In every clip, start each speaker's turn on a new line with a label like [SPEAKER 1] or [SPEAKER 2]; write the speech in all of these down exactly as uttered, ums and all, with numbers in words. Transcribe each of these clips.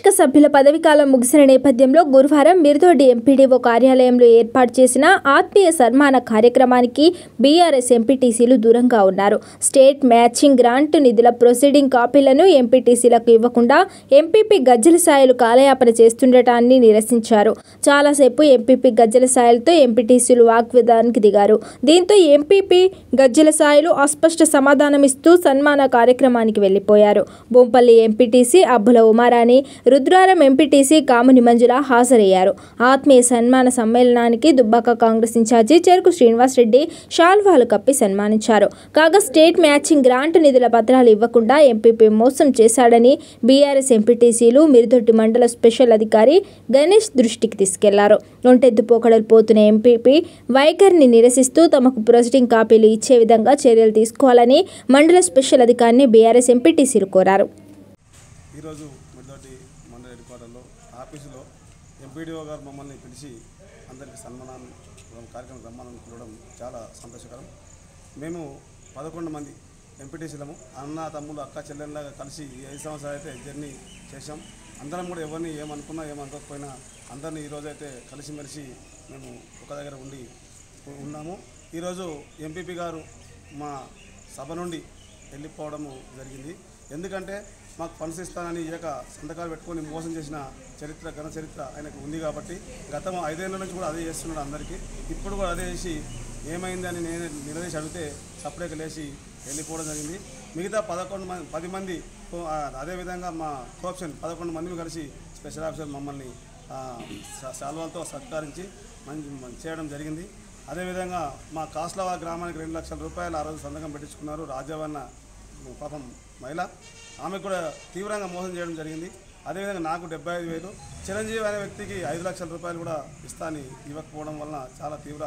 [SPEAKER 1] వార్షిక సభ్యుల పదవీకాలం ముగిసిన నేపథ్యంలో గురువారం మిర్దొడ్డి ఎంపీడీఓ కార్యాలయంలో ఏర్పాటు చేసిన ఆత్మీయ సన్మాన కార్యక్రమానికి బీఆర్ఎస్ ఎంపీటీసీలు దూరంగా ఉన్నారు. స్టేట్ మ్యాచింగ్ గ్రాంట్ నిధుల ప్రొసీడింగ్ కాపీలను ఎంపీటీసీలకు ఇవ్వకుండా ఎంపీపీ గజ్జెల సాయిలు కాలయాపన చేస్తుండటాన్ని నిరసించారు. చాలాసేపు ఎంపీపీ గజ్జెల సాయిలతో ఎంపీటీసీలు వాగ్వాదానికి దిగారు. దీంతో ఎంపీపీ గజ్జెల సాయిలు అస్పష్ట సమాధానమిస్తూ సన్మాన కార్యక్రమానికి వెళ్లిపోయారు. బొంపల్లి ఎంపీటీసీ అబ్బుల ఉమారాణి, రుద్రారం ఎంపీటీసీ కాముని మంజుల హాజరయ్యారు. ఆత్మీయ సన్మాన సమ్మేళనానికి దుబ్బాక కాంగ్రెస్ ఇన్ఛార్జి చెరుకు శ్రీనివాస్ రెడ్డి శాల్వాలు కప్పి సన్మానించారు. కాగా స్టేట్ మ్యాచింగ్ గ్రాంట్ నిధుల పత్రాలు ఇవ్వకుండా ఎంపీపీ మోసం చేశాడని బీఆర్ఎస్ ఎంపీటీసీలు మిర్దొడ్డి మండల స్పెషల్ అధికారి గణేష్ దృష్టికి తీసుకెళ్లారు. ఒంటెద్దు పోకడలు పోతున్న ఎంపీపీ వైఖరిని నిరసిస్తూ తమకు ప్రొసీడింగ్ కాపీలు ఇచ్చే విధంగా చర్యలు తీసుకోవాలని మండల స్పెషల్ అధికారిని బీఆర్ఎస్ ఎంపీటీసీలు కోరారు.
[SPEAKER 2] ఈరోజు మిర్దొడ్డి మండల హెడ్ క్వార్టర్లో ఆఫీసులో ఎంపీడీఓ గారు మమ్మల్ని పిలిచి అందరికీ సన్మానం కార్యక్రమం సన్మానం చూడడం చాలా సంతోషకరం. మేము పదకొండు మంది ఎంపీటీసీలము అన్న తమ్ముడు అక్క చెల్లెళ్ళగా కలిసి ఐదు సంవత్సరాలు అయితే జర్నీ చేసాం. అందరం కూడా ఎవరిని ఏమనుకున్నా ఏమనుకోకపోయినా అందరినీ ఈరోజు అయితే కలిసిమెలిసి మేము ఒక దగ్గర ఉండి ఉన్నాము. ఈరోజు ఎంపీపీ గారు మా సభ నుండి వెళ్ళిపోవడము జరిగింది. ఎందుకంటే మాకు ఫండ్స్ ఇస్తానని ఇక సంతకాలు పెట్టుకొని మోసం చేసిన చరిత్ర ఘన చరిత్ర ఆయనకు ఉంది కాబట్టి గతం ఐదేళ్ల నుంచి కూడా అదే చేస్తున్నాడు అందరికీ. ఇప్పుడు కూడా అదే చేసి ఏమైందని నేను నిలదీసి అడిగితే సపరేట్గా లేచి వెళ్ళిపోవడం జరిగింది. మిగతా పదకొండు మంది పది మంది అదేవిధంగా మా కోఆప్షన్ పదకొండు మందిని కలిసి స్పెషల్ ఆఫీసర్ మమ్మల్ని శాల్వాలతో సత్కరించి మంచి చేయడం జరిగింది. అదేవిధంగా మా కాస్లవా గ్రామానికి రెండు లక్షల రూపాయలు ఆ రోజు సంతకం పెట్టించుకున్నారు. రాజవన్న పాపం మహిళ, ఆమె కూడా తీవ్రంగా మోసం చేయడం జరిగింది. అదేవిధంగా నాకు డెబ్బై ఐదు వేలు చిరంజీవి అనే వ్యక్తికి ఐదు లక్షల రూపాయలు కూడా ఇస్తాని ఇవ్వకపోవడం వలన చాలా తీవ్ర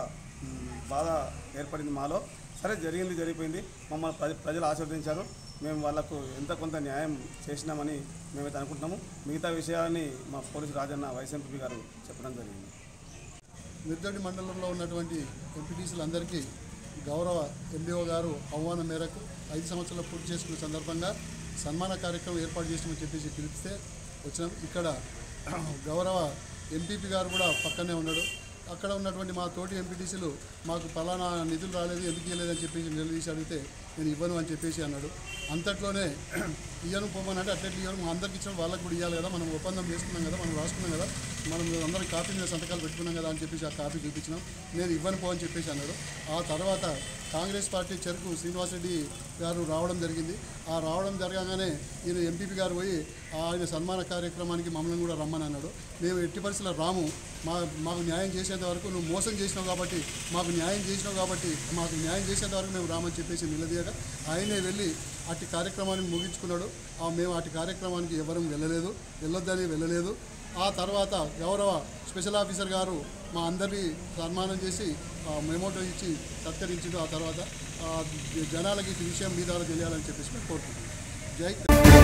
[SPEAKER 2] బాధ ఏర్పడింది మాలో. సరే జరిగింది జరిగిపోయింది, మమ్మల్ని ప్రజలు ఆశీర్వదించారు. మేము వాళ్లకు ఎంత కొంత న్యాయం చేసినామని మేమైతే అనుకుంటున్నాము. మిగతా విషయాన్ని మా పోలీసు రాజన్న వైస్ ఎంపీ గారు చెప్పడం జరిగింది.
[SPEAKER 3] మిర్దొడ్డి మండలంలో ఉన్నటువంటి ఎంపీటీసీలందరికీ గౌరవ ఎంపీఓ గారు ఆహ్వానం మేరకు ఐదు సంవత్సరాలు పూర్తి చేసుకున్న సందర్భంగా సన్మాన కార్యక్రమం ఏర్పాటు చేసామని చెప్పేసి పిలిపిస్తే వచ్చినాం. ఇక్కడ గౌరవ ఎంపీపీ గారు కూడా పక్కనే ఉన్నాడు. అక్కడ ఉన్నటువంటి మా తోటి ఎంపీటీసీలు మాకు పలానా నిధులు రాలేదు, ఎందుకు ఇవ్వలేదని చెప్పేసి నిలదీసి అడిగితే నేను ఇవ్వను అని చెప్పేసి అన్నాడు. అంతట్లోనే ఇయ్యను పోమని అంటే అట్లెట్లు ఇవ్వను, మా అందరికి ఇచ్చిన వాళ్ళకు కూడా ఇవ్వాలి కదా, మనం ఒప్పందం చేసుకున్నాం కదా, మనం రాసుకున్నాం కదా, మనం అందరం కాపీ మీద సంతకాలు పెట్టుకున్నాం కదా అని చెప్పేసి ఆ కాపీ చూపించినాం. నేను ఇవ్వను పో అని చెప్పేసి అన్నాడు. ఆ తర్వాత కాంగ్రెస్ పార్టీ చెరుకు శ్రీనివాస్ రెడ్డి గారు రావడం జరిగింది. ఆ రావడం జరగగానే ఈయన ఎంపీపీ గారు పోయి ఆయన సన్మాన కార్యక్రమానికి మమ్మల్ని కూడా రమ్మని అన్నాడు. మేము ఎట్టి పరిస్థితుల్లో రాము, మా మాకు న్యాయం చేసేంత వరకు, నువ్వు మోసం చేసినావు కాబట్టి మాకు న్యాయం చేసినావు కాబట్టి మాకు న్యాయం చేసేంత వరకు మేము రామని చెప్పేసి నిలదీయగా ఆయనే వెళ్ళి అట్టి కార్యక్రమాన్ని ముగించుకున్నాడు. మేము అట్టి కార్యక్రమానికి ఎవరూ వెళ్ళలేదు, వెళ్ళొద్దని వెళ్ళలేదు. ఆ తర్వాత గౌరవ స్పెషల్ ఆఫీసర్ గారు మా అందరినీ సన్మానం చేసి మెమోటో ఇచ్చి సత్కరించారు. ఆ తర్వాత జనాలకి ఈ విషయం మీ ద్వారా తెలియాలని చెప్పేసి మేము కోరుకుంటున్నాం. జై